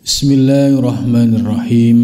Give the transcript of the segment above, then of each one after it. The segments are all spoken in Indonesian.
Bismillahirrahmanirrahim.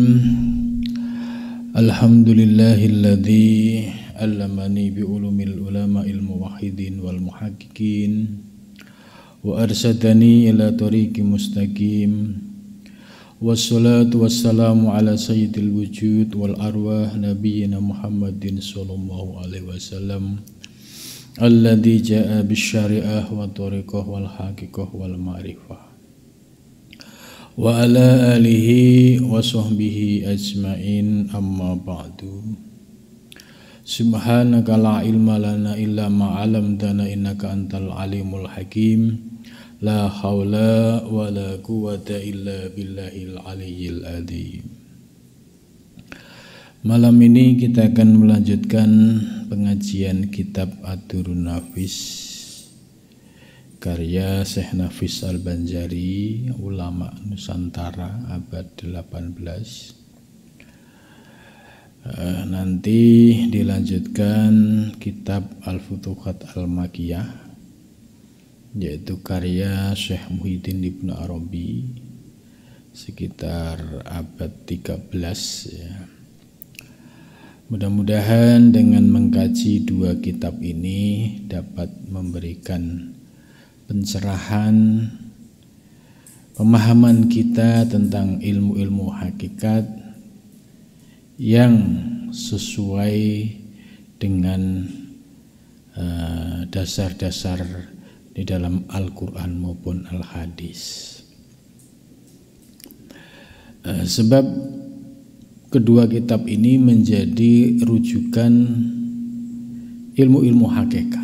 Alhamdulillahilladzi allamani bi ulumil ulama'il muwahhidin wal muhaqqiqin wa arsadani ila tariqi mustaqim. Wassalatu wassalamu ala sayyidil wujud wal arwah nabiyyina Muhammadin sallallahu alaihi wasallam alladzi jaa bisyari'ah wa tariqah wal haqiqah wal ma'rifah wa ala alihi wa sahbihi ajmain, amma ba'du. Subhanaka la ilma lana illa ma 'allamtana innaka antal alimul hakim. La haula wa la quwwata illa billahil aliyyil adzim. Malam ini kita akan melanjutkan pengajian kitab Ad-Durrun Nafis karya Syekh Nafis Al-Banjari, ulama Nusantara abad 18. Nanti dilanjutkan kitab Al-Futuhat Al-Makkiyah, yaitu karya Syekh Muhyiddin Ibnu Arabi sekitar abad 13 ya. Mudah-mudahan dengan mengkaji dua kitab ini dapat memberikan pencerahan pemahaman kita tentang ilmu-ilmu hakikat yang sesuai dengan dasar-dasar di dalam Al-Quran maupun Al-Hadis. Sebab kedua kitab ini menjadi rujukan ilmu-ilmu hakikat.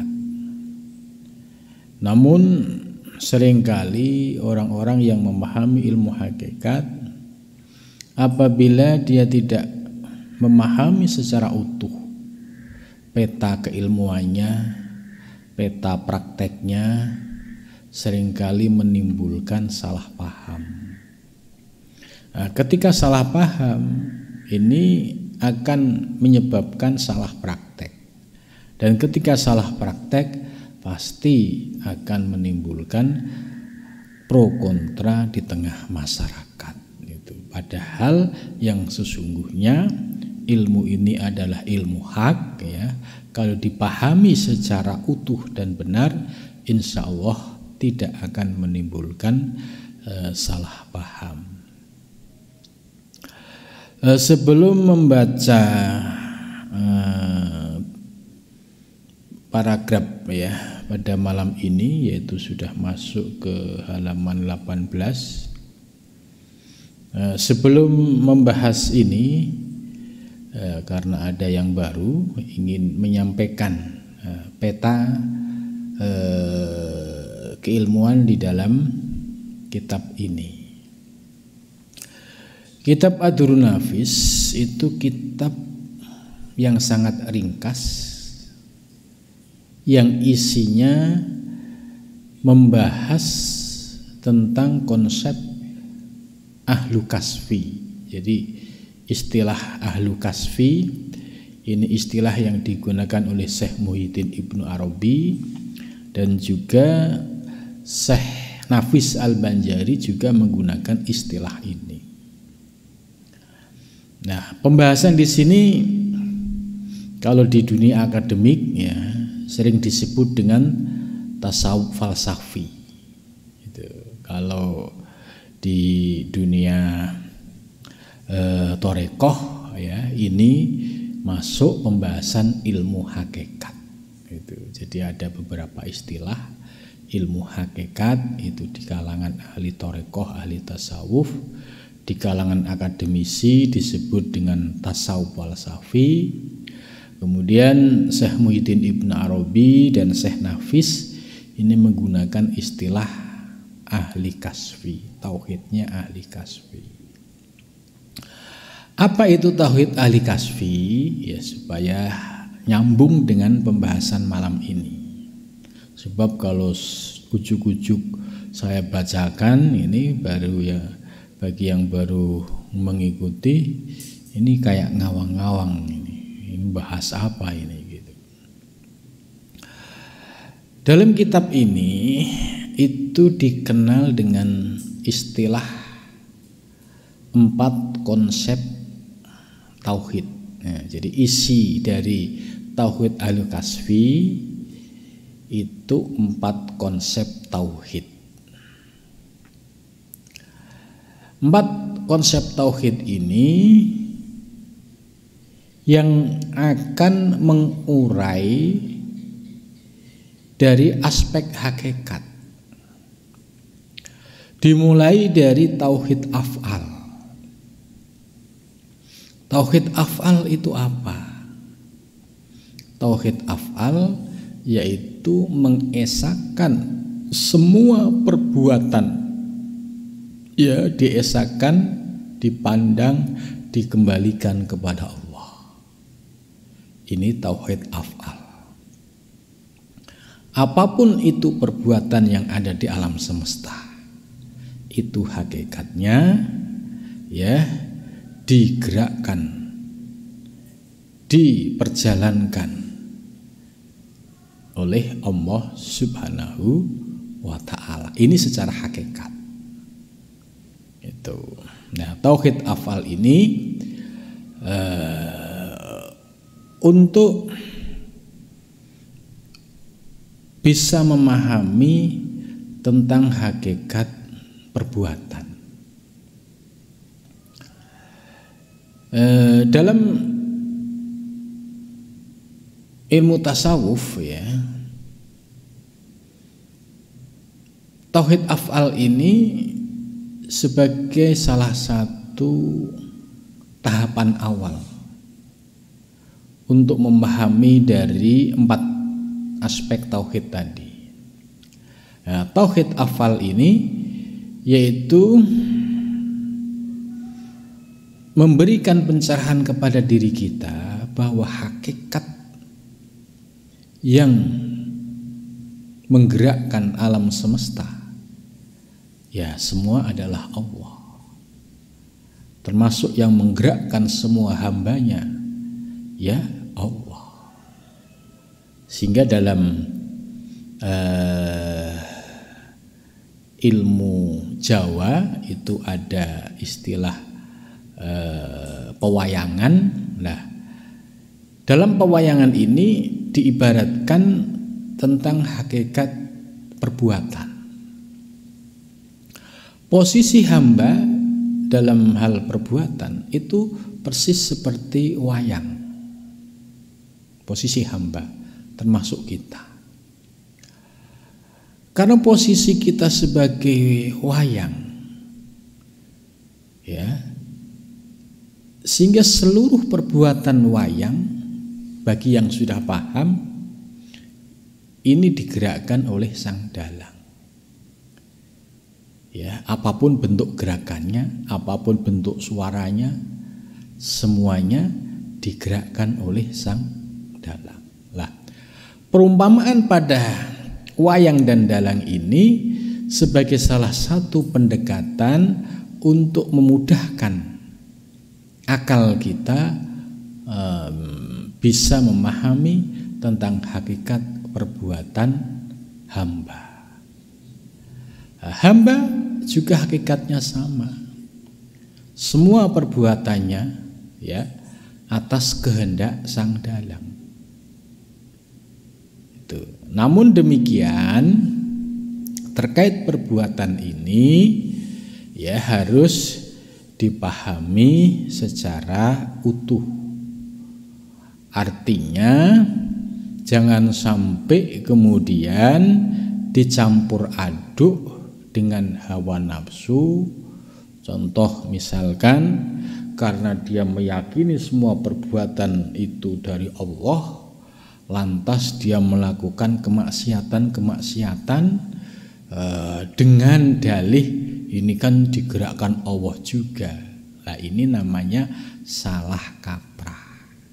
Namun seringkali orang-orang yang memahami ilmu hakikat, apabila dia tidak memahami secara utuh peta keilmuannya, peta prakteknya, seringkali menimbulkan salah paham. Nah, ketika salah paham, ini akan menyebabkan salah praktek. Dan ketika salah praktek, pasti akan menimbulkan pro kontra di tengah masyarakat. Padahal yang sesungguhnya ilmu ini adalah ilmu hak ya. Kalau dipahami secara utuh dan benar, insya Allah tidak akan menimbulkan salah paham. Sebelum membaca paragraf ya pada malam ini, yaitu sudah masuk ke halaman 18. Sebelum membahas ini, karena ada yang baru, ingin menyampaikan peta keilmuan di dalam kitab ini. Kitab Ad-Durrun Nafis itu kitab yang sangat ringkas, yang isinya membahas tentang konsep ahlu kasfi. Jadi istilah ahlu kasfi ini istilah yang digunakan oleh Syekh Muhyiddin Ibnu Arabi, dan juga Syekh Nafis Al-Banjari juga menggunakan istilah ini. Nah, pembahasan di sini kalau di dunia akademik ya sering disebut dengan tasawuf falsafi. Kalau di dunia torekoh ya, ini masuk pembahasan ilmu hakikat. Jadi ada beberapa istilah ilmu hakikat itu di kalangan ahli torekoh, ahli tasawuf. Di kalangan akademisi disebut dengan tasawuf falsafi. Kemudian Syekh Muhyiddin Ibnu Arabi dan Syekh Nafis ini menggunakan istilah ahli kasfi, tauhidnya ahli kasfi. Apa itu tauhid ahli kasfi? Ya, supaya nyambung dengan pembahasan malam ini. Sebab kalau ujuk-ujuk saya bacakan ini baru ya, bagi yang baru mengikuti ini kayak ngawang-ngawang ini bahas apa ini gitu. Dalam kitab ini itu dikenal dengan istilah 4 konsep tauhid. Nah, jadi isi dari tauhid Al-Kasfi itu 4 konsep tauhid. 4 konsep tauhid ini yang akan mengurai dari aspek hakikat. Dimulai dari tauhid af'al. Tauhid af'al itu apa? Tauhid af'al yaitu mengesahkan semua perbuatan, ya, diesahkan, dipandang, dikembalikan kepada Allah. Ini tauhid af'al. Apapun itu perbuatan yang ada di alam semesta, itu hakikatnya, ya, digerakkan, diperjalankan oleh Allah Subhanahu wa ta'ala. Ini secara hakikat. Itu. Nah, tauhid afal ini untuk bisa memahami tentang hakikat perbuatan. Dalam ilmu tasawuf, ya, tauhid af'al ini sebagai salah satu tahapan awal untuk memahami dari 4 aspek tauhid tadi. Nah, tauhid af'al ini yaitu memberikan pencerahan kepada diri kita bahwa hakikat yang menggerakkan alam semesta, ya, semua adalah Allah. Termasuk yang menggerakkan semua hambanya, ya, Allah. Sehingga dalam ilmu Jawa itu ada istilah pewayangan. Nah, dalam pewayangan ini diibaratkan tentang hakikat perbuatan. Posisi hamba dalam hal perbuatan itu persis seperti wayang. Posisi hamba termasuk kita. Karena posisi kita sebagai wayang, ya, sehingga seluruh perbuatan wayang bagi yang sudah paham ini digerakkan oleh sang dalang. Ya, apapun bentuk gerakannya, apapun bentuk suaranya, semuanya digerakkan oleh sang dalang. Lah, perumpamaan pada wayang dan dalang ini sebagai salah satu pendekatan untuk memudahkan akal kita bisa memahami tentang hakikat perbuatan hamba. Hamba juga hakikatnya sama. Semua perbuatannya, ya, atas kehendak sang dalang. Itu. Namun demikian, terkait perbuatan ini, ya, harus dipahami secara utuh. Artinya jangan sampai kemudian dicampur aduk dengan hawa nafsu. Contoh misalkan karena dia meyakini semua perbuatan itu dari Allah, lantas dia melakukan kemaksiatan dengan dalih ini kan digerakkan Allah juga. Nah, ini namanya salah kaprah.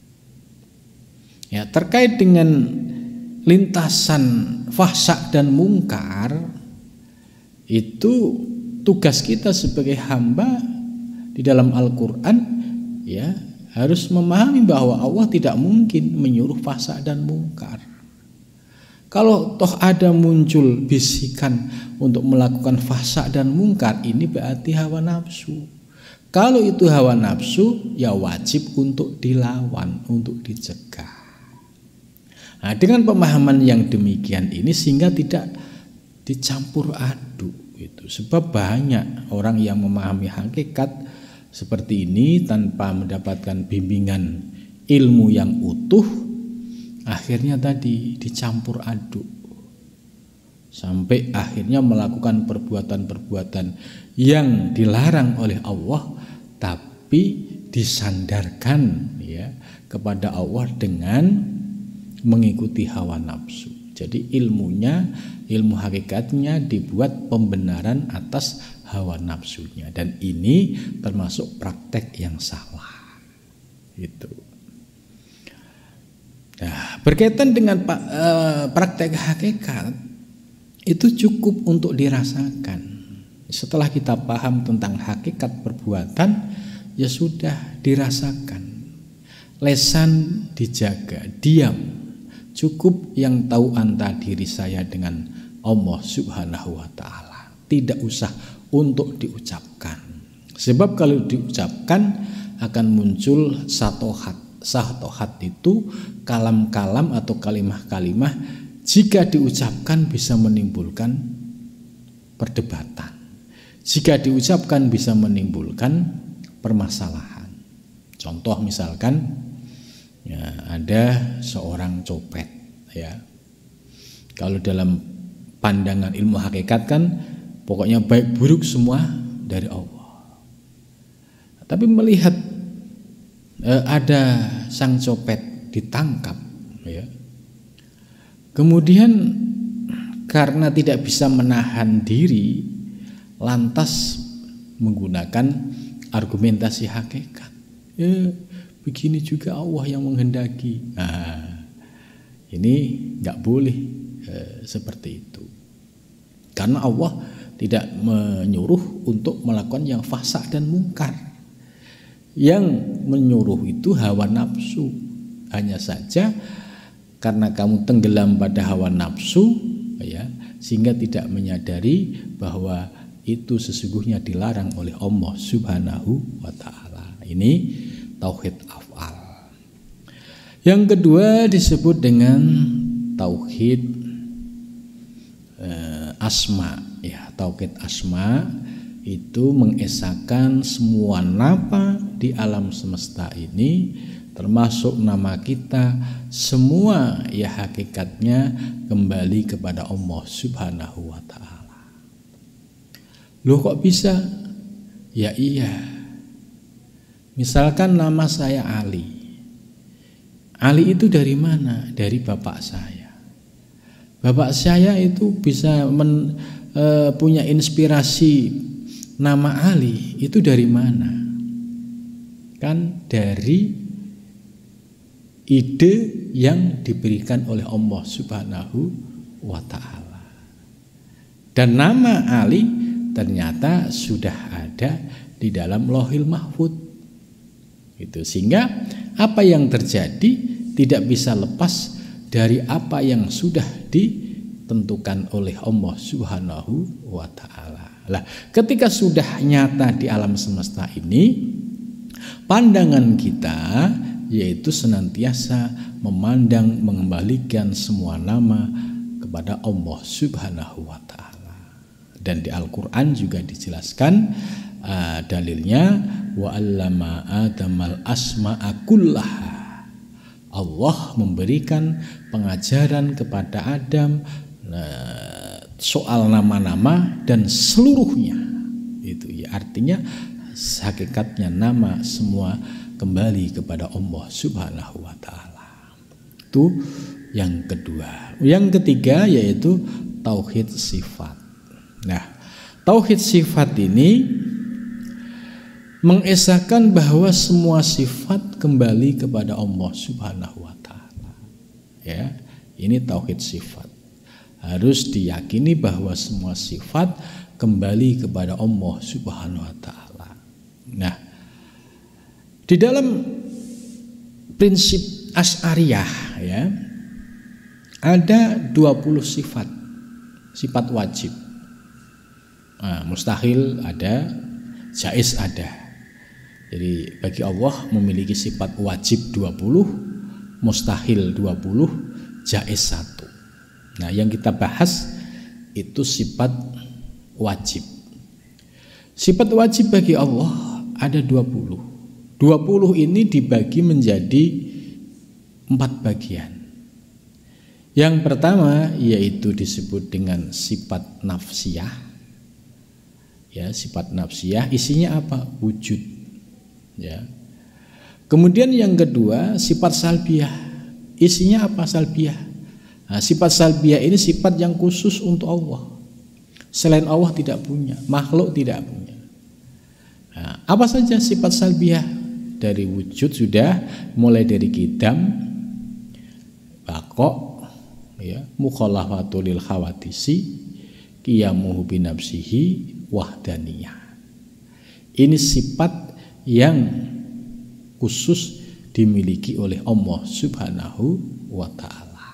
Ya, terkait dengan lintasan fahsya dan mungkar, itu tugas kita sebagai hamba di dalam Al-Quran, ya, harus memahami bahwa Allah tidak mungkin menyuruh fahsya dan mungkar. Kalau toh ada muncul bisikan untuk melakukan fahsya dan mungkar, ini berarti hawa nafsu. Kalau itu hawa nafsu, ya wajib untuk dilawan, untuk dicegah. Nah, dengan pemahaman yang demikian ini sehingga tidak dicampur aduk itu. Sebab banyak orang yang memahami hakikat seperti ini tanpa mendapatkan bimbingan ilmu yang utuh, akhirnya tadi dicampur aduk sampai akhirnya melakukan perbuatan-perbuatan yang dilarang oleh Allah, tapi disandarkan ya kepada Allah dengan mengikuti hawa nafsu. Jadi ilmu hakikatnya dibuat pembenaran atas hawa nafsunya, dan ini termasuk praktek yang salah. Itu. Nah, berkaitan dengan praktek hakikat itu cukup untuk dirasakan. Setelah kita paham tentang hakikat perbuatan, ya sudah dirasakan. Lesan dijaga, diam. Cukup yang tahu anta diri saya dengan Allah Subhanahu wa ta'ala. Tidak usah untuk diucapkan. Sebab kalau diucapkan akan muncul satohat. Satohat itu kalam-kalam atau kalimah-kalimah, jika diucapkan bisa menimbulkan perdebatan. Jika diucapkan bisa menimbulkan permasalahan. Contoh misalkan ya, ada seorang copet ya. Kalau dalam pandangan ilmu hakikat kan pokoknya baik buruk semua dari Allah. Tapi melihat ada sang copet ditangkap ya. Kemudian karena tidak bisa menahan diri, lantas menggunakan argumentasi hakikat. Ya, begini juga Allah yang menghendaki. Nah, ini nggak boleh seperti itu. Karena Allah tidak menyuruh untuk melakukan yang fasik dan mungkar. Yang menyuruh itu hawa nafsu. Hanya saja karena kamu tenggelam pada hawa nafsu ya, sehingga tidak menyadari bahwa itu sesungguhnya dilarang oleh Allah Subhanahu wa ta'ala. Ini tauhid af'al. Yang kedua disebut dengan tauhid asma ya. Tauhid asma itu mengesahkan semua nama di alam semesta ini, termasuk nama kita, semua ya hakikatnya kembali kepada Allah Subhanahu wa ta'ala. Loh kok bisa? Ya iya. Misalkan nama saya Ali. Ali itu dari mana? Dari bapak saya. Bapak saya itu bisa punya inspirasi nama Ali itu dari mana? Kan dari ide yang diberikan oleh Allah Subhanahu wa ta'ala. Dan nama Ali ternyata sudah ada di dalam Lauhil Mahfuz. Itu sehingga apa yang terjadi tidak bisa lepas dari apa yang sudah ditentukan oleh Allah Subhanahu wa ta'ala. Lah, ketika sudah nyata di alam semesta ini, pandangan kita yaitu senantiasa memandang, mengembalikan semua nama kepada Allah Subhanahu wa ta'ala. Dan di Al-Quran juga dijelaskan dalilnya wa 'allama Adamal asma'a kullaha. Allah memberikan pengajaran kepada Adam soal nama-nama dan seluruhnya. Itu ya, artinya hakikatnya nama semua kembali kepada Allah Subhanahu wa ta'ala. Itu yang kedua. Yang ketiga yaitu tauhid sifat. Nah, tauhid sifat ini mengesahkan bahwa semua sifat kembali kepada Allah Subhanahu wa ta'ala. Ya, ini tauhid sifat. Harus diyakini bahwa semua sifat kembali kepada Allah Subhanahu wa ta'ala. Nah, di dalam prinsip Asy'ariyah ya, ada 20 sifat wajib. Nah, mustahil ada, jaiz ada. Jadi bagi Allah memiliki sifat wajib 20, mustahil 20, jaiz 1. Nah, yang kita bahas itu sifat wajib. Sifat wajib bagi Allah ada 20. 20 ini dibagi menjadi 4 bagian. Yang pertama yaitu disebut dengan sifat nafsiyah. Ya, sifat nafsiyah isinya apa? Wujud. Ya. Kemudian yang kedua sifat salbiyah. Isinya apa salbiyah? Nah, sifat salbiyah ini sifat yang khusus untuk Allah. Selain Allah tidak punya, makhluk tidak punya. Nah, apa saja sifat salbiyah? Dari wujud sudah, mulai dari qidam, baqo, ya, mukhalafatu lil khawadisi, qiyamuhu binafsihi, wahdaniyah. Ini sifat yang khusus dimiliki oleh Allah Subhanahu wa ta'ala.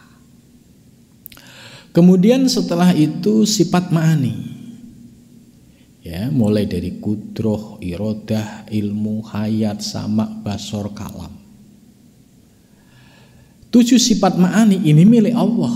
Kemudian setelah itu sifat ma'ani. Ya, mulai dari kudroh, irodah, ilmu, hayat, sama, basor, kalam. 7 sifat ma'ani ini milik Allah.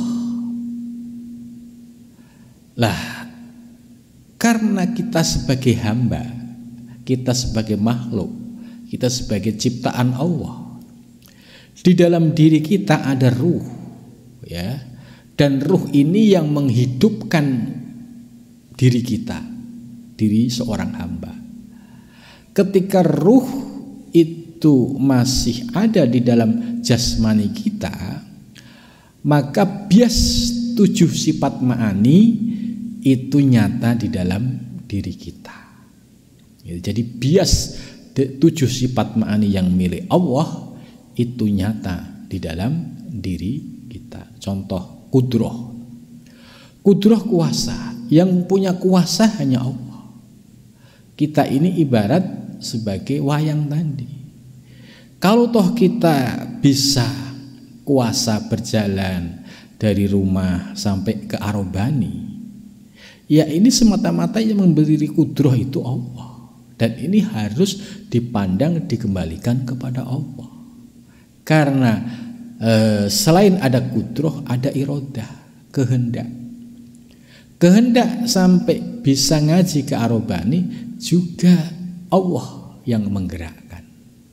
Lah, karena kita sebagai hamba, kita sebagai makhluk, kita sebagai ciptaan Allah, di dalam diri kita ada ruh, ya, dan ruh ini yang menghidupkan diri kita, diri seorang hamba. Ketika ruh itu masih ada di dalam jasmani kita, maka bias 7 sifat ma'ani itu nyata di dalam diri kita. Jadi bias 7 sifat ma'ani yang milik Allah itu nyata di dalam diri kita. Contoh kudroh. Kudroh kuasa, yang punya kuasa hanya Allah. Kita ini ibarat sebagai wayang tadi. Kalau toh kita bisa kuasa berjalan dari rumah sampai ke Arobani, ya ini semata-mata yang memberi kudroh itu Allah. Dan ini harus dipandang, dikembalikan kepada Allah. Karena selain ada kudroh, ada irodah, kehendak. Kehendak sampai bisa ngaji ke Arobani juga Allah yang menggerakkan.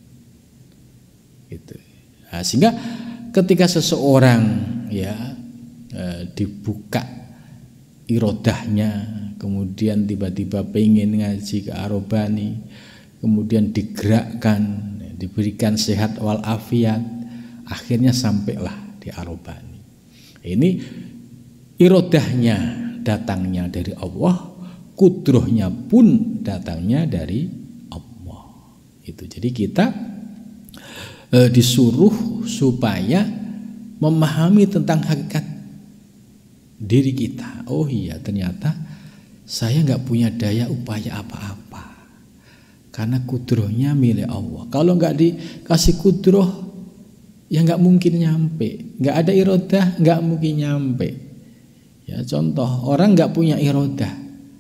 Gitu. Nah, sehingga ketika seseorang ya dibuka irodahnya, kemudian tiba-tiba pengen ngaji ke Arobani, kemudian digerakkan, diberikan sehat walafiat, akhirnya sampailah di Arobani. Ini irodahnya datangnya dari Allah, kudrohnya pun datangnya dari Allah. Itu jadi kita disuruh supaya memahami tentang hakikat diri kita. Oh iya, ternyata saya nggak punya daya upaya apa-apa, karena kudrohnya milik Allah. Kalau nggak dikasih kudroh, ya nggak mungkin nyampe. Nggak ada irodah, nggak mungkin nyampe. Ya, contoh orang nggak punya irodah,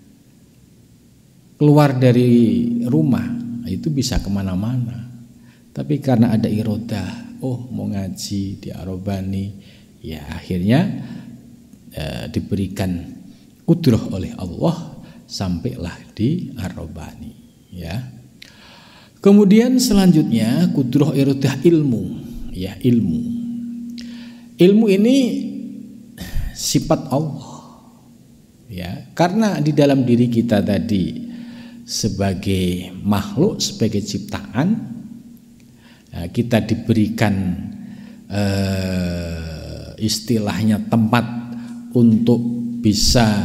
keluar dari rumah itu bisa kemana-mana. Tapi karena ada irodah, oh mau ngaji di Arobani, ya akhirnya diberikan kudroh oleh Allah, sampailah di Arobani. Ya. Kemudian selanjutnya kudroh irodah ilmu, ya ilmu. Ilmu ini sifat Allah, ya, karena di dalam diri kita tadi sebagai makhluk, sebagai ciptaan, kita diberikan istilahnya tempat untuk bisa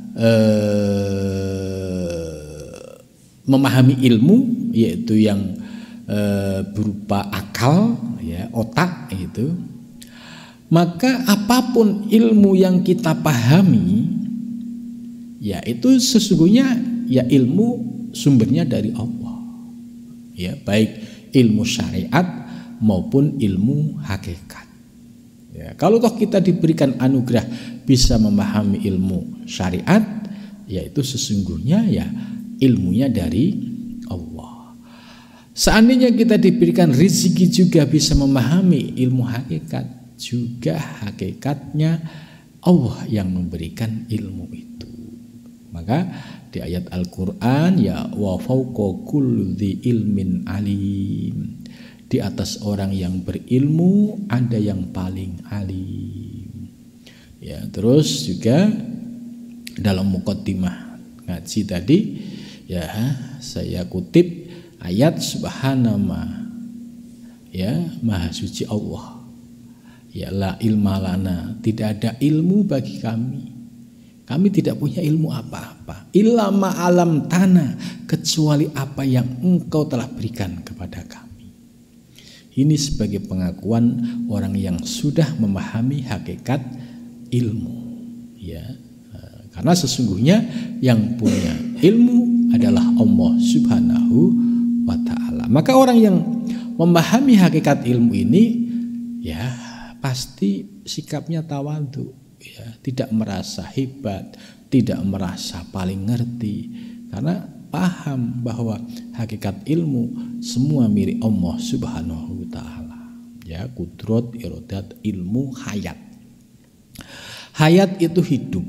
memahami ilmu, yaitu yang berupa akal, ya, otak itu. Maka apapun ilmu yang kita pahami, ya itu sesungguhnya ya ilmu sumbernya dari Allah. Ya, baik ilmu syariat maupun ilmu hakikat. Ya, kalau toh kita diberikan anugerah bisa memahami ilmu syariat, yaitu sesungguhnya ya ilmunya dari Allah. Seandainya kita diberikan rezeki juga bisa memahami ilmu hakikat, juga hakikatnya Allah yang memberikan ilmu itu. Maka di ayat Al-Quran, ya wa fawqa kulli dzi ilmin alim, di atas orang yang berilmu ada yang paling alim. Ya, terus juga dalam muqaddimah ngaji tadi ya saya kutip ayat subhanallah, ya maha suci Allah, ya la ilma lana, tidak ada ilmu bagi kami tidak punya ilmu apa-apa, illa ma alam tanah, kecuali apa yang engkau telah berikan kepada kami. Ini sebagai pengakuan orang yang sudah memahami hakikat ilmu, ya. Karena sesungguhnya yang punya ilmu adalah Allah Subhanahu wa ta'ala. Maka orang yang memahami hakikat ilmu ini ya pasti sikapnya tawadhu, ya, tidak merasa hebat, tidak merasa paling ngerti, karena paham bahwa hakikat ilmu semua milik Allah Subhanahu wa ta'ala. Ya, kudrat, iradat, ilmu, hayat. Hayat itu hidup.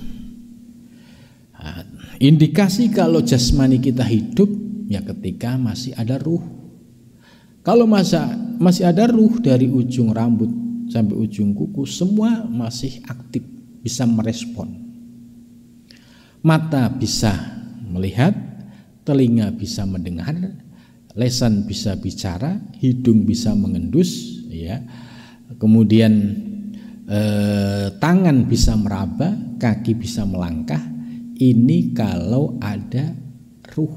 Indikasi kalau jasmani kita hidup ya ketika masih ada ruh. Kalau masih ada ruh dari ujung rambut sampai ujung kuku semua masih aktif, bisa merespon. Mata bisa melihat, telinga bisa mendengar, lesan bisa bicara, hidung bisa mengendus, ya. Kemudian tangan bisa meraba, kaki bisa melangkah. Ini kalau ada ruh.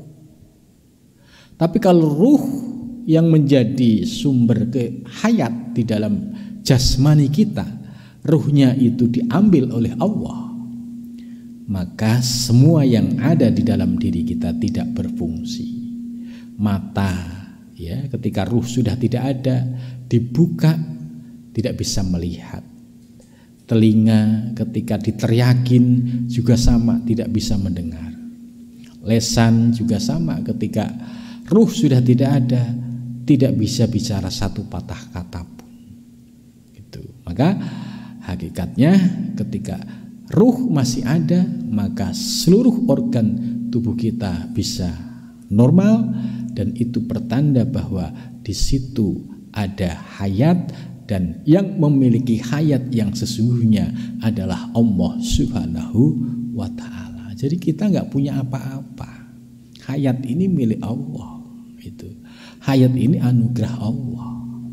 Tapi kalau ruh yang menjadi sumber hayat di dalam jasmani kita, ruhnya itu diambil oleh Allah, maka semua yang ada di dalam diri kita tidak berfungsi. Mata, ya, ketika ruh sudah tidak ada, dibuka, tidak bisa melihat. Telinga ketika diteriakin juga sama, tidak bisa mendengar. Lesan juga sama, ketika ruh sudah tidak ada, tidak bisa bicara satu patah kata pun. Gitu. Maka hakikatnya ketika ruh masih ada, maka seluruh organ tubuh kita bisa normal, dan itu pertanda bahwa di situ ada hayat. Dan yang memiliki hayat yang sesungguhnya adalah Allah Subhanahu wa ta'ala. Jadi kita nggak punya apa-apa. Hayat ini milik Allah. Itu. Hayat ini anugerah Allah.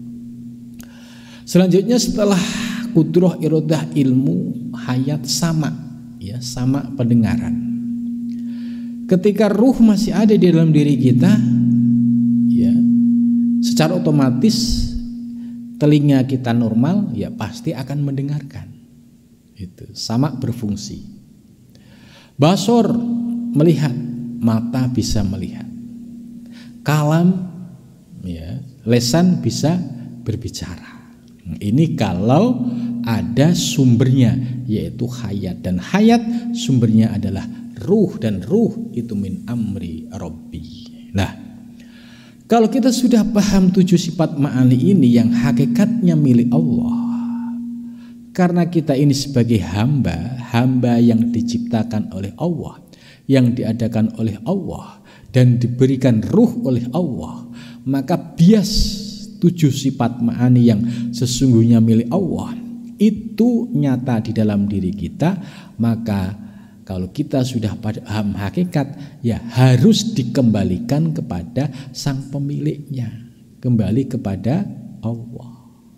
Selanjutnya setelah kudrah, iradah, ilmu, hayat sama, ya, sama pendengaran. Ketika ruh masih ada di dalam diri kita, ya, secara otomatis telinga kita normal, ya pasti akan mendengarkan. Itu sama berfungsi. Basor melihat, mata bisa melihat. Kalam, ya, lesan bisa berbicara. Ini kalau ada sumbernya, yaitu hayat, dan hayat sumbernya adalah ruh, dan ruh itu min amri Rabbi. Nah, kalau kita sudah paham 7 sifat ma'ani ini yang hakikatnya milik Allah, karena kita ini sebagai hamba yang diciptakan oleh Allah, yang diadakan oleh Allah, dan diberikan ruh oleh Allah, maka bias 7 sifat ma'ani yang sesungguhnya milik Allah itu nyata di dalam diri kita. Maka kalau kita sudah paham hakikat, ya harus dikembalikan kepada sang pemiliknya, kembali kepada Allah.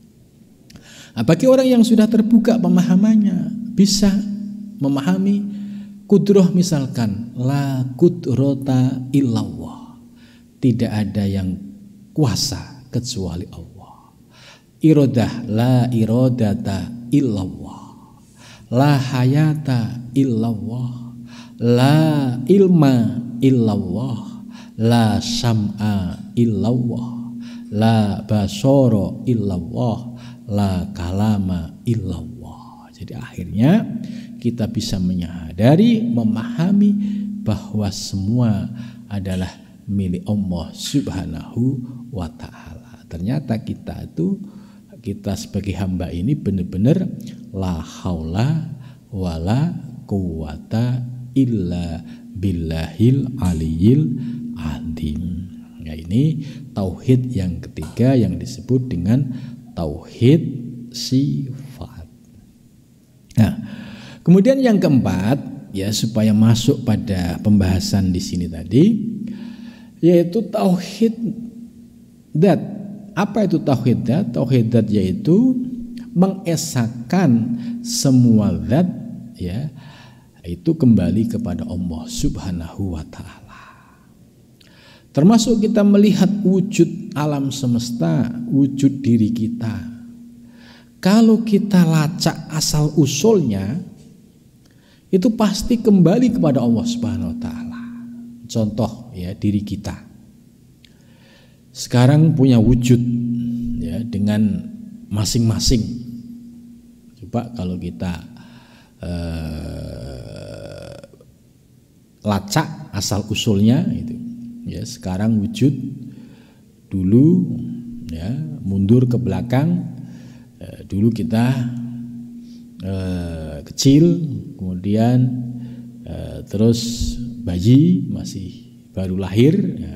Nah, bagi orang yang sudah terbuka pemahamannya, bisa memahami kudrah, misalkan la kudrata illallah, tidak ada yang kuasa kecuali Allah. Iradah, la iradata illallah. La hayata illallah, la ilma illallah, la sam'a illallah, la basara illallah, la kalama illallah. Jadi akhirnya kita bisa menyadari, memahami bahwa semua adalah milik Allah Subhanahu wa ta'ala. Ternyata kita sebagai hamba ini benar-benar la haula wala quwata illa billahil aliyil azim. Ya, ini tauhid yang ketiga yang disebut dengan tauhid sifat. Nah, kemudian yang keempat, ya, supaya masuk pada pembahasan di sini tadi, yaitu tauhid dzat. Apa itu tauhid dzat? Tauhid dzat yaitu mengesahkan semua zat, ya, itu kembali kepada Allah Subhanahu wa ta'ala. Termasuk kita melihat wujud alam semesta, wujud diri kita. Kalau kita lacak asal usulnya, itu pasti kembali kepada Allah Subhanahu wa ta'ala. Contoh, ya, diri kita sekarang punya wujud, ya, dengan masing-masing. Coba kalau kita lacak asal usulnya itu, ya, sekarang wujud dulu, ya, mundur ke belakang. Dulu kita kecil, kemudian terus bayi, masih baru lahir, ya,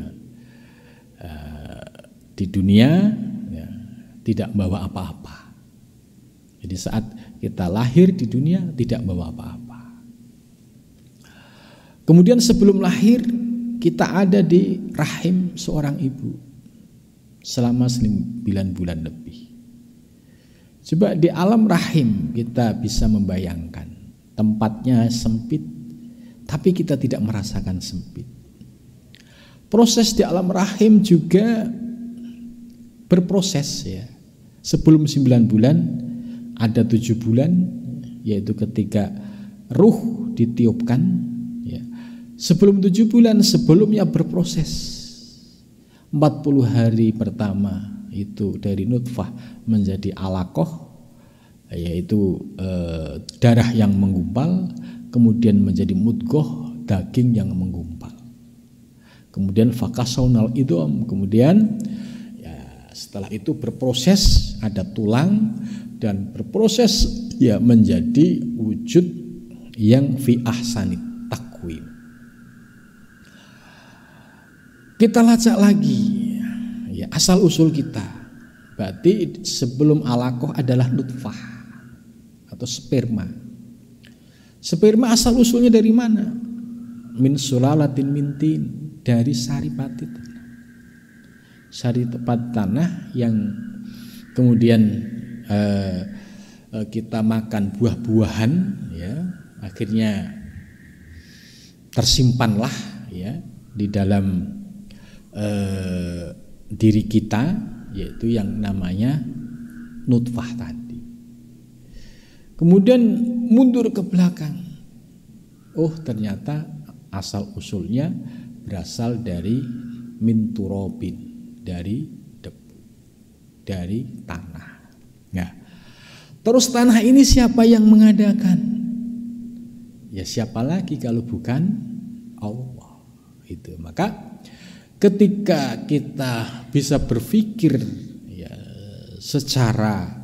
di dunia, ya, tidak bawa apa-apa. Jadi saat kita lahir di dunia tidak bawa apa-apa. Kemudian sebelum lahir kita ada di rahim seorang ibu selama 9 bulan lebih. Coba di alam rahim kita bisa membayangkan tempatnya sempit, tapi kita tidak merasakan sempit. Proses di alam rahim juga berproses, ya. Sebelum 9 bulan ada 7 bulan, yaitu ketika ruh ditiupkan, ya. Sebelum 7 bulan sebelumnya berproses 40 hari pertama itu dari nutfah menjadi alaqah, yaitu darah yang menggumpal, kemudian menjadi mudghah, daging yang menggumpal, kemudian fakasaunal idham, kemudian, ya, setelah itu berproses ada tulang dan berproses, ya, menjadi wujud yang fi ahsanit taqwim. Kita lacak lagi, ya, asal usul kita. Berarti sebelum alaqah adalah nutfah atau sperma. Sperma asal usulnya dari mana? Min sulalatin mintin, dari saripati tanah. Saripati tanah yang kemudian kita makan buah-buahan, ya, akhirnya tersimpanlah, ya, di dalam diri kita, yaitu yang namanya nutfah tadi. Kemudian mundur ke belakang, oh ternyata asal usulnya berasal dari min turabin, dari debu, dari tanah. Nah, terus tanah ini siapa yang mengadakan? Ya, siapa lagi kalau bukan Allah. Itu maka ketika kita bisa berpikir, ya, secara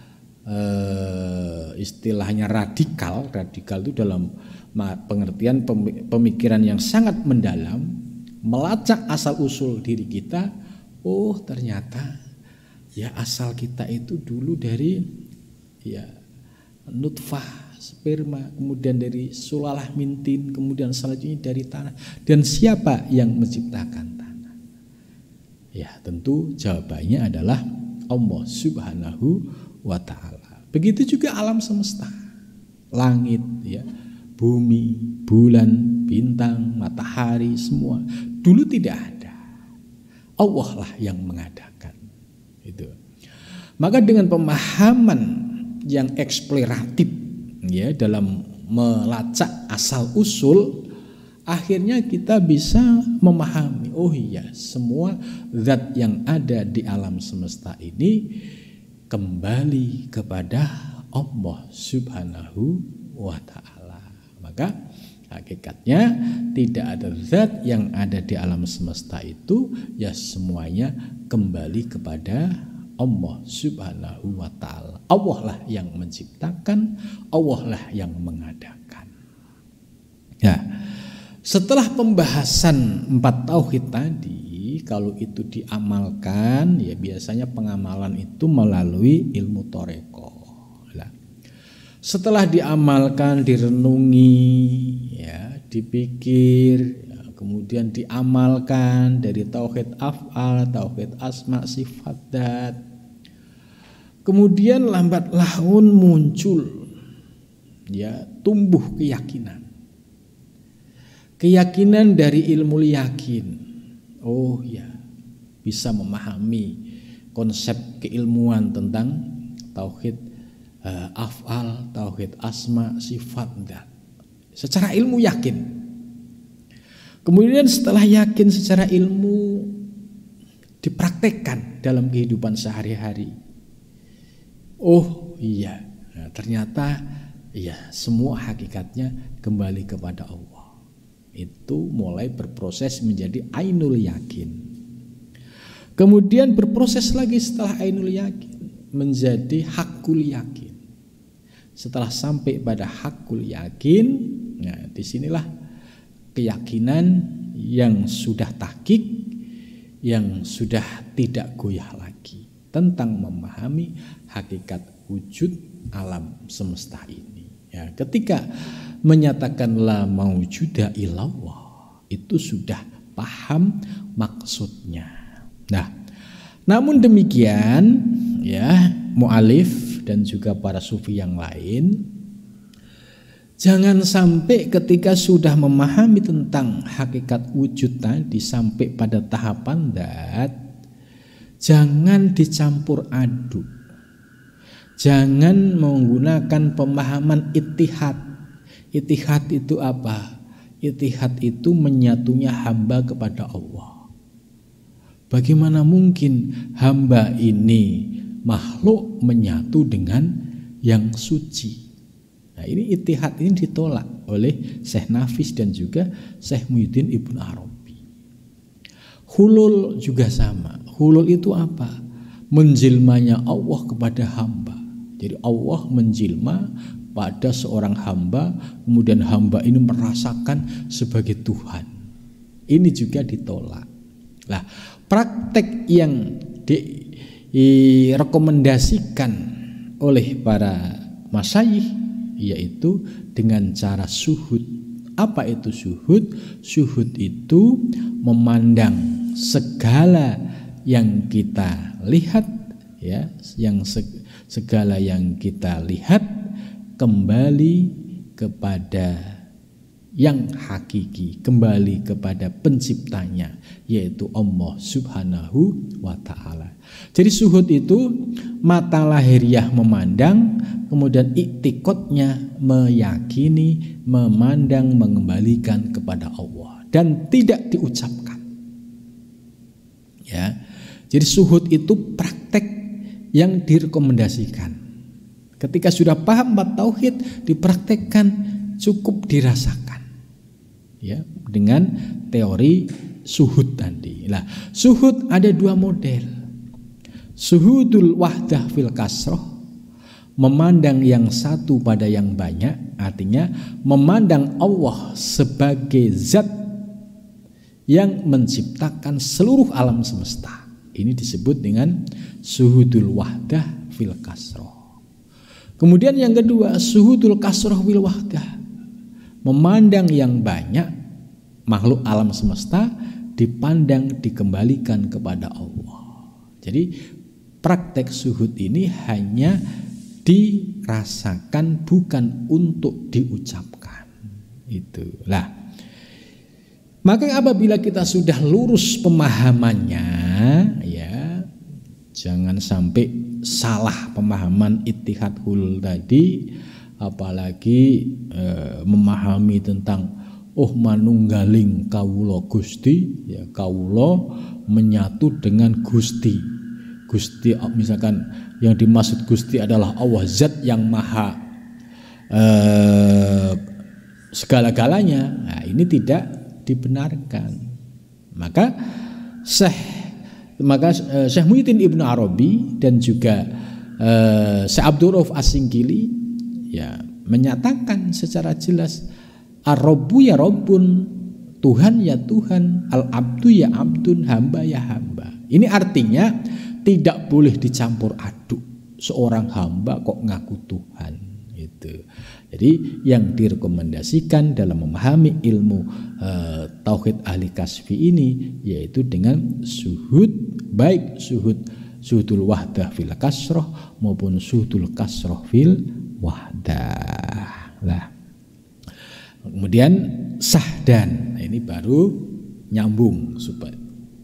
istilahnya radikal itu dalam pengertian pemikiran yang sangat mendalam, melacak asal usul diri kita, oh ternyata, ya, asal kita itu dulu dari, ya, nutfah sperma, kemudian dari sulalah mintin, kemudian selanjutnya dari tanah. Dan siapa yang menciptakan tanah? Ya, tentu jawabannya adalah Allah Subhanahu wa ta'ala. Begitu juga alam semesta, langit, ya, bumi, bulan, bintang, matahari, semua dulu tidak ada. Allah lah yang mengadakan. Itu. Maka dengan pemahaman yang eksploratif, ya, dalam melacak asal usul, akhirnya kita bisa memahami, oh iya, semua zat yang ada di alam semesta ini kembali kepada Allah Subhanahu wa ta'ala. Maka hakikatnya tidak ada zat yang ada di alam semesta itu, ya semuanya kembali kepada Allah Subhanahu wa ta'ala. Allah lah yang menciptakan, Allah lah yang mengadakan. Ya, setelah pembahasan 4 tauhid tadi, kalau itu diamalkan, ya biasanya pengamalan itu melalui ilmu thariqah. Setelah diamalkan, direnungi, ya, dipikir, ya, kemudian diamalkan dari tauhid af'al, tauhid asma, sifat, dzat. Kemudian lambat laun muncul, ya, tumbuh keyakinan. Keyakinan dari ilmu yakin. Oh ya, bisa memahami konsep keilmuan tentang tauhid af'al, tauhid asma, sifat, dzat. Secara ilmu yakin. Kemudian setelah yakin secara ilmu, dipraktekkan dalam kehidupan sehari-hari. Oh iya, nah, ternyata iya, semua hakikatnya kembali kepada Allah. Itu mulai berproses menjadi ainul yakin. Kemudian berproses lagi setelah ainul yakin menjadi hakul yakin. Setelah sampai pada hakul yakin, nah disinilah keyakinan yang sudah tahqiq, yang sudah tidak goyah lagi tentang memahami hakikat wujud alam semesta ini. Ya, ketika menyatakan la maujuda illallah, itu sudah paham maksudnya. Nah, namun demikian, ya, mu'alif dan juga para sufi yang lain, jangan sampai ketika sudah memahami tentang hakikat wujud tadi sampai pada tahapan dzat, jangan dicampur aduk. Jangan menggunakan pemahaman ittihad. Ittihad itu apa? Ittihad itu menyatunya hamba kepada Allah. Bagaimana mungkin hamba ini makhluk menyatu dengan yang suci? Nah, ini ittihad ini ditolak oleh Syekh Nafis dan juga Syekh Muhyiddin Ibnu Arabi. Hulul juga sama. Hulul itu apa? Menjilmanya Allah kepada hamba. Jadi Allah menjilma pada seorang hamba, kemudian hamba ini merasakan sebagai Tuhan. Ini juga ditolak. Nah, praktek yang direkomendasikan oleh para masyayikh yaitu dengan cara suhud. Apa itu suhud? Suhud itu memandang segala yang kita lihat, ya, segala yang kita lihat kembali kepada yang hakiki, kembali kepada penciptanya, yaitu Allah Subhanahu wa ta'ala. Jadi suhud itu mata lahiriah memandang, kemudian iktikotnya meyakini, memandang, mengembalikan kepada Allah dan tidak diucapkan. Ya, jadi suhud itu praktek yang direkomendasikan. Ketika sudah paham 4 tauhid, dipraktekkan, cukup dirasakan, ya, dengan teori suhud tadi. Nah, suhud ada 2 model. Suhudul wahdah fil kasroh, memandang yang satu pada yang banyak, artinya memandang Allah sebagai zat yang menciptakan seluruh alam semesta. Ini disebut dengan suhudul wahdah fil kasroh. Kemudian yang kedua, suhudul kasroh fil wahdah, memandang yang banyak makhluk alam semesta, dipandang, dikembalikan kepada Allah. Jadi praktek suhud ini hanya dirasakan, bukan untuk diucapkan. Itulah. Maka apabila kita sudah lurus pemahamannya, ya, jangan sampai salah pemahaman ittihad hulul tadi, apalagi memahami tentang manunggaling kawula Gusti, ya, kawula menyatu dengan Gusti. Gusti, misalkan yang dimaksud Gusti adalah Allah, zat yang maha segala-galanya. Nah, ini tidak dibenarkan. Maka Syekh Muhyiddin Ibnu Arabi dan juga Syekh Abdul Rauf As-Singkili ya menyatakan secara jelas, ar-Rabbu ya Rabbun, Tuhan ya Tuhan, al-abdu ya abdun, hamba ya hamba. Ini artinya tidak boleh dicampur aduk seorang hamba kok ngaku Tuhan itu. Jadi yang direkomendasikan dalam memahami ilmu tauhid ahli kasfi ini yaitu dengan suhud, baik suhudul wahdah fil kasroh maupun suhudul kasroh fil wahdah. Lah. Kemudian sahdan, nah ini baru nyambung supaya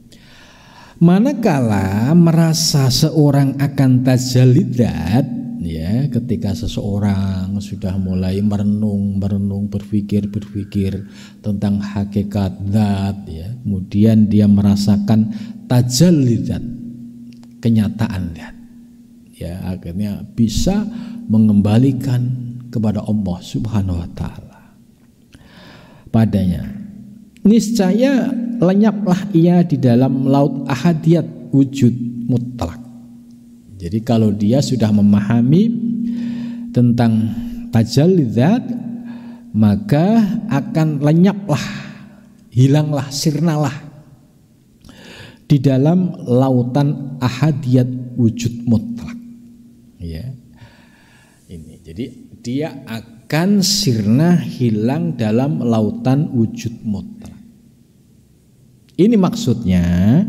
manakala merasa seorang akan tajallidat, ya ketika seseorang sudah mulai merenung berpikir tentang hakikat zat, ya kemudian dia merasakan tajallidat, kenyataan zat, ya akhirnya bisa mengembalikan kepada Allah Subhanahu wa taala padanya, niscaya lenyaplah ia di dalam laut ahadiyat wujud mutlak. Jadi kalau dia sudah memahami tentang tajalli dzat, maka akan lenyaplah, hilanglah, sirnalah di dalam lautan ahadiyat wujud mutlak. Ya. Ini. Jadi dia akan sirna, hilang dalam lautan wujud mutlak. Ini maksudnya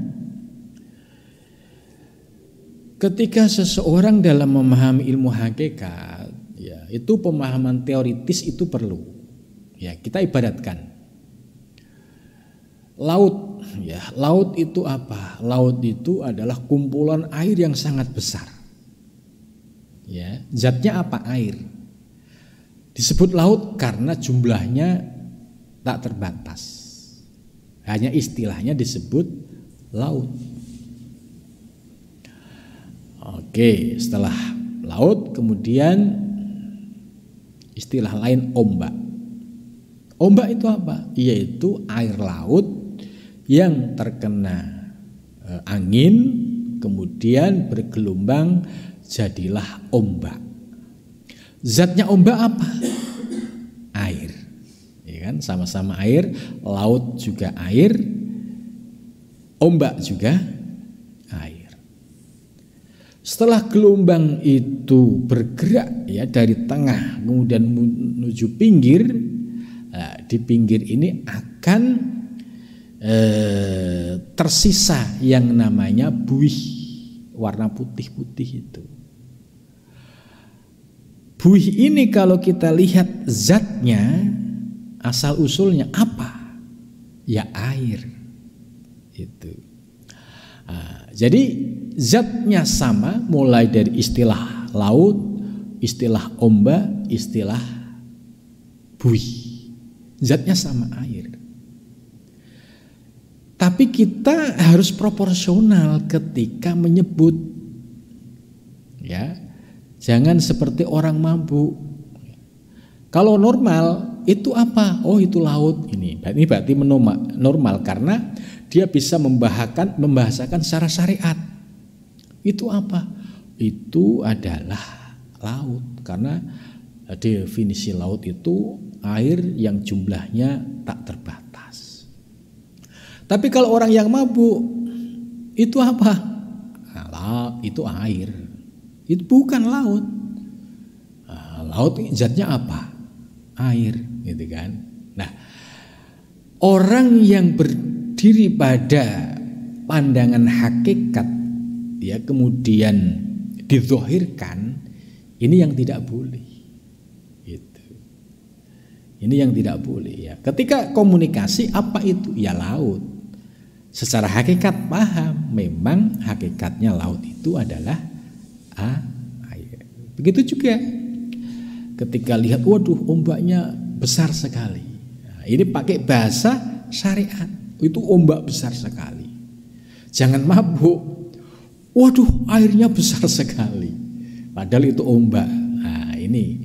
ketika seseorang dalam memahami ilmu hakikat, ya itu pemahaman teoritis itu perlu. Ya kita ibaratkan laut, ya laut itu apa? Laut itu adalah kumpulan air yang sangat besar. Ya, zatnya apa? Air. Disebut laut karena jumlahnya tak terbatas. Hanya istilahnya disebut laut. Oke, setelah laut kemudian istilah lain ombak. Ombak itu apa? Yaitu air laut yang terkena angin kemudian bergelombang jadilah ombak. Zatnya ombak apa? Air. Ya kan? Sama-sama air, laut juga air, ombak juga air. Setelah gelombang itu bergerak ya dari tengah kemudian menuju pinggir, nah, di pinggir ini akan tersisa yang namanya buih warna putih-putih itu. Buih ini kalau kita lihat zatnya, asal usulnya apa? Ya air. Itu. Nah, jadi zatnya sama mulai dari istilah laut, istilah ombak, istilah buih. Zatnya sama air. Tapi kita harus proporsional ketika menyebut. Ya. Jangan seperti orang mabuk. Kalau normal itu apa? Oh itu laut ini. Ini berarti normal karena dia bisa membahasakan secara syariat. Itu apa? Itu adalah laut karena definisi laut itu air yang jumlahnya tak terbatas. Tapi kalau orang yang mabuk itu apa? Nah, itu air. Itu bukan laut. Laut zatnya apa? Air, gitu kan. Nah, orang yang berdiri pada pandangan hakikat ya kemudian dizahirkan, ini yang tidak boleh. Gitu. Ini yang tidak boleh ya. Ketika komunikasi apa itu? Ya laut. Secara hakikat paham, memang hakikatnya laut itu adalah air. Begitu juga ketika lihat waduh ombaknya besar sekali. Nah, ini pakai bahasa syariat. Itu ombak besar sekali. Jangan mabuk. Waduh airnya besar sekali. Padahal itu ombak. Nah, ini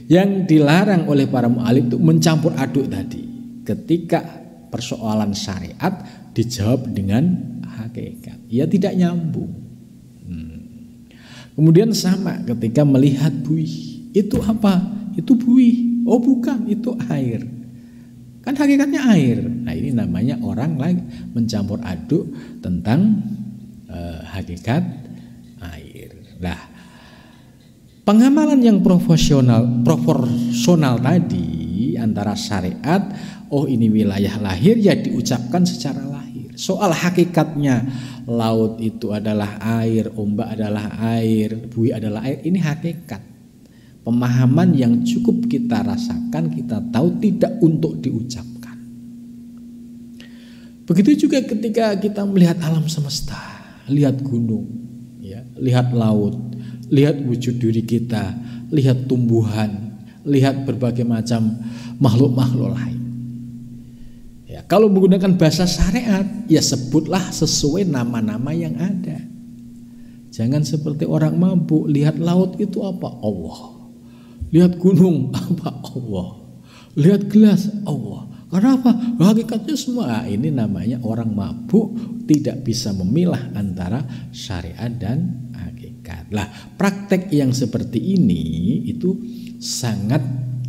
Yang dilarang oleh para mu'alif itu mencampur aduk tadi. Ketika persoalan syariat dijawab dengan hakikat, ya tidak nyambung. Kemudian sama ketika melihat buih, itu apa? Itu buih. Oh bukan, itu air. Kan hakikatnya air. Nah ini namanya orang lagi mencampur aduk tentang hakikat air. Nah, pengamalan yang proporsional tadi antara syariat, oh ini wilayah lahir ya diucapkan secara lahir. Soal hakikatnya laut itu adalah air, ombak adalah air, buih adalah air, ini hakikat. Pemahaman yang cukup kita rasakan, kita tahu, tidak untuk diucapkan. Begitu juga ketika kita melihat alam semesta, lihat gunung, ya, lihat laut, lihat wujud diri kita, lihat tumbuhan, lihat berbagai macam makhluk-makhluk lain. Ya, kalau menggunakan bahasa syariat, ya sebutlah sesuai nama-nama yang ada. Jangan seperti orang mabuk, lihat laut itu apa? Allah. Lihat gunung apa? Allah. Lihat gelas Allah. Karena apa? Hakikatnya semua. Ini namanya orang mabuk, tidak bisa memilah antara syariat dan hakikat. Lah, praktek yang seperti ini itu sangat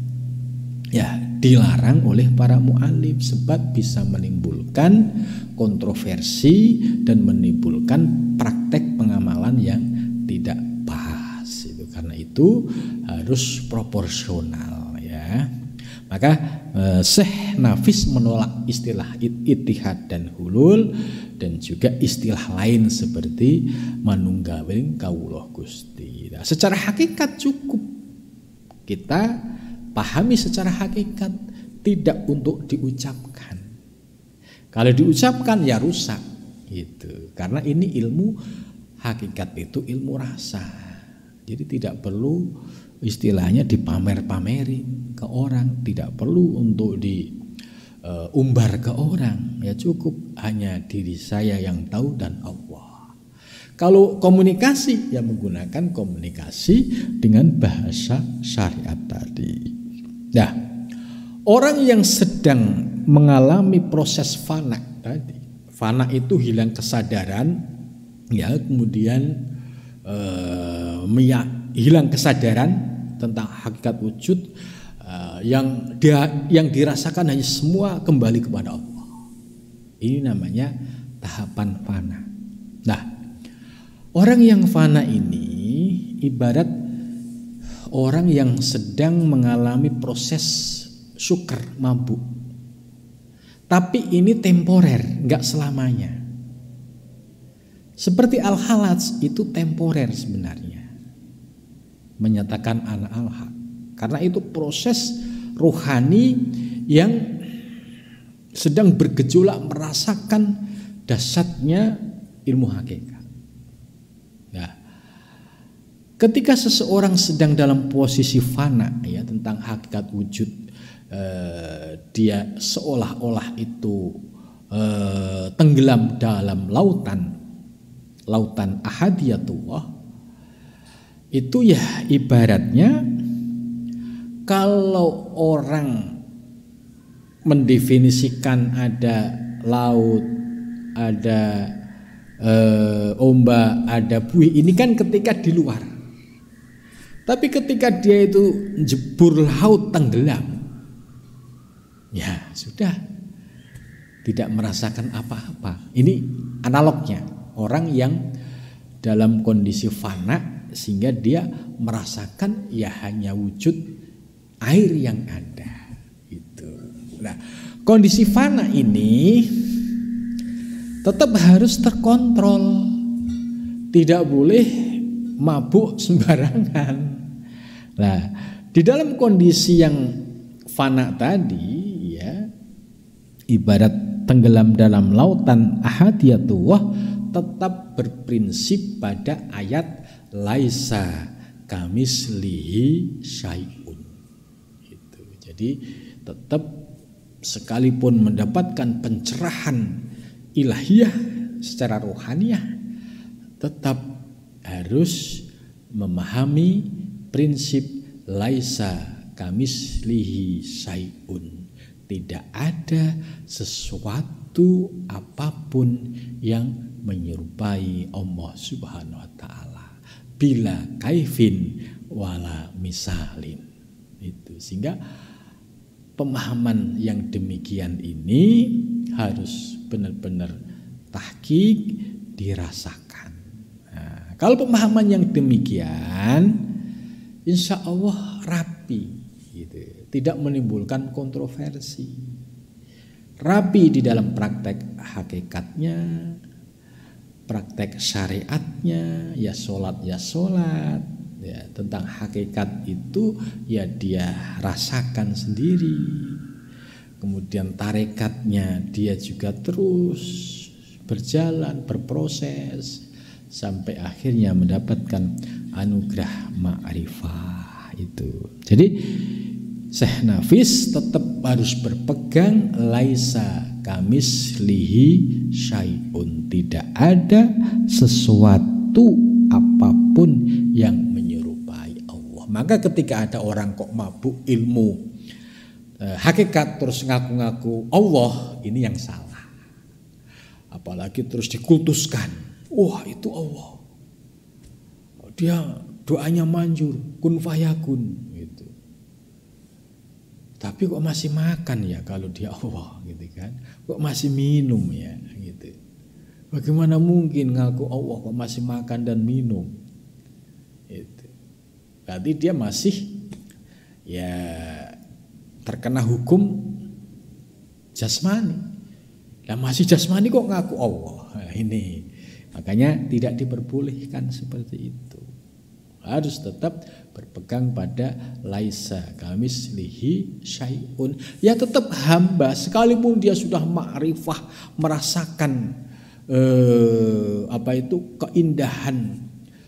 dilarang oleh para mu'alif, sebab bisa menimbulkan kontroversi dan menimbulkan praktek pengamalan yang tidak pas. Karena itu harus proporsional, ya. Maka Syekh Nafis menolak istilah ittihad dan hulul, dan juga istilah lain seperti manunggaling kawula Gusti. Nah, secara hakikat cukup kita pahami secara hakikat, tidak untuk diucapkan. Kalau diucapkan ya rusak gitu. Karena ini ilmu hakikat, itu ilmu rasa. Jadi tidak perlu istilahnya dipamer-pamerin ke orang, tidak perlu untuk diumbar ke orang. Ya cukup hanya diri saya yang tahu dan Allah. Kalau komunikasi, ya menggunakan komunikasi dengan bahasa syariat tadi. Nah, orang yang sedang mengalami proses fana tadi, fana itu hilang kesadaran, ya kemudian hilang kesadaran tentang hakikat wujud, yang dirasakan hanya semua kembali kepada Allah. Ini namanya tahapan fana. Nah, orang yang fana ini ibarat orang yang sedang mengalami proses syukur mabuk. Tapi ini temporer, enggak selamanya. Seperti al-halaj itu temporer sebenarnya. Menyatakan ana al-haq. Karena itu proses rohani yang sedang bergejolak merasakan dahsyatnya ilmu hakikat. Nah, ketika seseorang sedang dalam posisi fana, ya, tentang hakikat wujud, dia seolah-olah itu tenggelam dalam lautan ahadiyatullah, itu ya ibaratnya kalau orang mendefinisikan ada laut, ada ombak, ada buih, ini kan ketika di luar. Tapi ketika dia itu jebur laut, tenggelam, ya sudah, tidak merasakan apa-apa. Ini analognya orang yang dalam kondisi fana, sehingga dia merasakan ya hanya wujud air yang ada. Gitu. Nah, kondisi fana ini tetap harus terkontrol, tidak boleh mabuk sembarangan. Nah, di dalam kondisi yang fana tadi, ya, ibarat tenggelam dalam lautan ahadiyatullah, tetap berprinsip pada ayat laisa kamislihi syai'un. Gitu. Jadi tetap sekalipun mendapatkan pencerahan ilahiyah secara rohaniyah, tetap harus memahami prinsip laisa kamislihi syai'un. Tidak ada sesuatu apapun yang menyerupai Allah Subhanahu wa taala. Bila kaifin wala misalin. Itu sehingga pemahaman yang demikian ini harus benar-benar tahqiq dirasakan. Nah, kalau pemahaman yang demikian insya Allah rapi, gitu. Tidak menimbulkan kontroversi. Rapi di dalam praktek hakikatnya, praktek syariatnya, ya sholat, ya, tentang hakikat itu ya dia rasakan sendiri. Kemudian tarekatnya dia juga terus berjalan, berproses sampai akhirnya mendapatkan anugerah ma'rifah itu. Jadi Syekh Nafis tetap harus berpegang laisa kamislihi syai'un. Tidak ada sesuatu apapun yang menyerupai Allah. Maka ketika ada orang kok mabuk ilmu hakikat terus ngaku-ngaku Allah, ini yang salah. Apalagi terus dikultuskan, wah itu Allah, dia doanya manjur, kun fayakun gitu. Tapi kok masih makan ya kalau dia Allah gitu kan? Kok masih minum ya gitu. Bagaimana mungkin ngaku Allah kok masih makan dan minum? Gitu. Berarti dia masih ya terkena hukum jasmani. Lah masih jasmani kok ngaku Allah. Nah, ini makanya tidak diperbolehkan seperti itu. Harus tetap berpegang pada laisa kamislihi syai'un. Ya tetap hamba sekalipun dia sudah ma'rifah, merasakan keindahan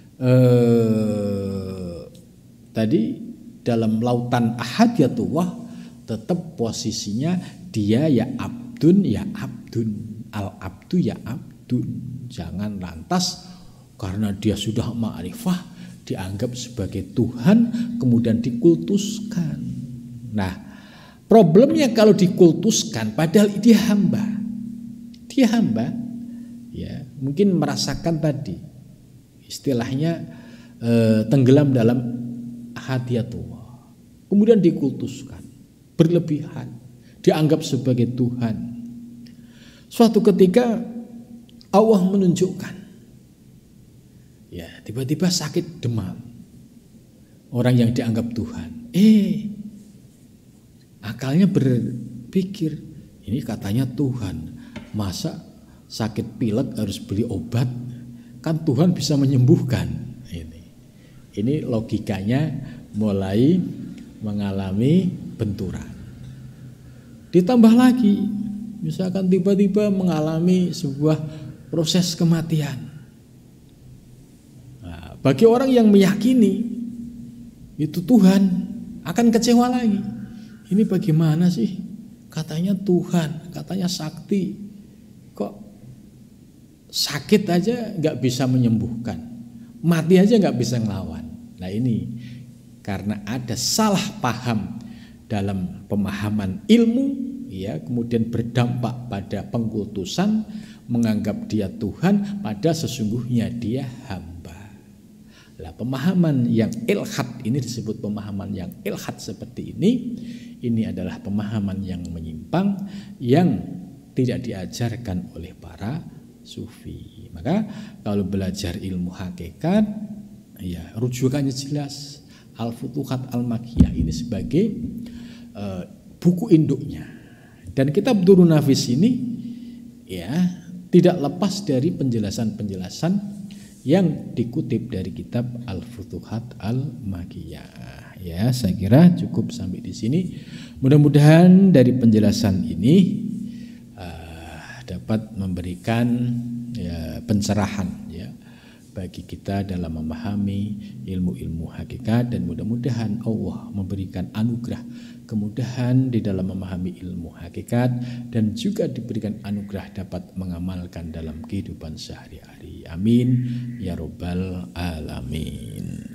tadi dalam lautan ahadiyatullah, tetap posisinya dia ya abdun, al abdu ya abdun. Jangan lantas karena dia sudah ma'rifah dianggap sebagai Tuhan kemudian dikultuskan. Nah, problemnya kalau dikultuskan padahal dia hamba. Dia hamba ya, mungkin merasakan tadi istilahnya tenggelam dalam hadiyatullah. Kemudian dikultuskan, berlebihan, dianggap sebagai Tuhan. Suatu ketika Allah menunjukkan, ya tiba-tiba sakit demam, orang yang dianggap Tuhan. Akalnya berpikir, ini katanya Tuhan, masa sakit pilek harus beli obat? Kan Tuhan bisa menyembuhkan. Ini logikanya mulai mengalami benturan. Ditambah lagi, misalkan tiba-tiba mengalami sebuah proses kematian. Nah, bagi orang yang meyakini itu Tuhan akan kecewa lagi. Ini bagaimana sih? Katanya Tuhan, katanya sakti, kok sakit aja nggak bisa menyembuhkan, mati aja nggak bisa ngelawan. Nah ini karena ada salah paham dalam pemahaman ilmu, ya, kemudian berdampak pada pengkultusan, menganggap dia Tuhan, pada sesungguhnya dia hamba. Nah, pemahaman yang ilhad ini disebut pemahaman yang ilhad seperti ini adalah pemahaman yang menyimpang, yang tidak diajarkan oleh para sufi. Maka kalau belajar ilmu hakikat, ya rujukannya jelas, Al-Futuhat Al-Makkiyah ini sebagai buku induknya. Dan kitab Durrun Nafis ini ya tidak lepas dari penjelasan-penjelasan yang dikutip dari kitab Al-Futuhat Al-Makkiyah. Ya, saya kira cukup sampai di sini. Mudah-mudahan dari penjelasan ini dapat memberikan ya, pencerahan ya bagi kita dalam memahami ilmu-ilmu hakikat, dan mudah-mudahan Allah memberikan anugerah kemudahan di dalam memahami ilmu hakikat, dan juga diberikan anugerah dapat mengamalkan dalam kehidupan sehari-hari. Amin ya rabbal alamin.